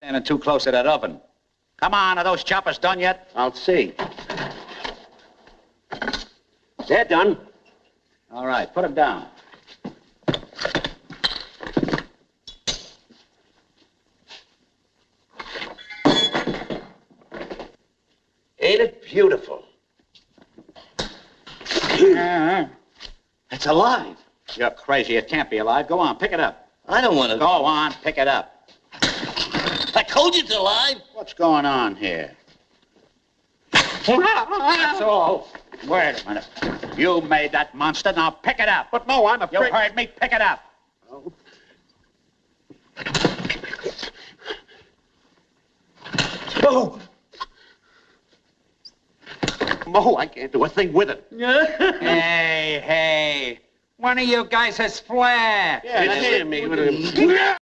Standing too close to that oven. Come on, are those choppers done yet? I'll see. They're done. All right, put them down. Ain't it beautiful? It's alive. You're crazy. It can't be alive. Go on, pick it up. I don't want to. Go on, pick it up. I told you it's alive. What's going on here? That's all. Wait a minute. You made that monster. Now pick it up. But, Mo, I'm afraid... You heard me. Pick it up. Oh. Mo! Mo, I can't do a thing with it. Hey. One of you guys has flair. Yeah, it's him.